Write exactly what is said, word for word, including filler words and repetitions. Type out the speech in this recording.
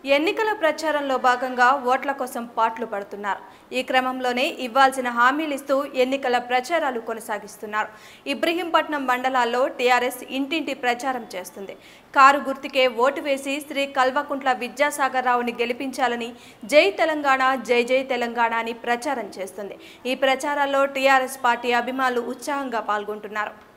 ఎన్నికల ప్రచారంలో భాగంగా ఓట్ల కోసం పాట్లు పడుతున్నారు. ఈ క్రమంలోనే ఇవ్వాల్సిన హామీలు ఇస్తూ ఎన్నికల ప్రచారాలు కొనసాగిస్తున్నారు. ఇబ్రహీంపట్నం మండలాల్లో టీఆర్ఎస్ ఇంటింటి ప్రచారం చేస్తుంది. కారు గుర్తుకే ఓటు వేసి శ్రీ కల్వకుంట్ల విద్యాసాగర్ రావుని గెలిపించాలని జై తెలంగాణ జై జై తెలంగాణ అని ప్రచారం చేస్తుంది. ఈ ప్రచారాల్లో టీఆర్ఎస్ పార్టీ అభిమానులు ఉత్సాహంగా పాల్గొంటున్నారు.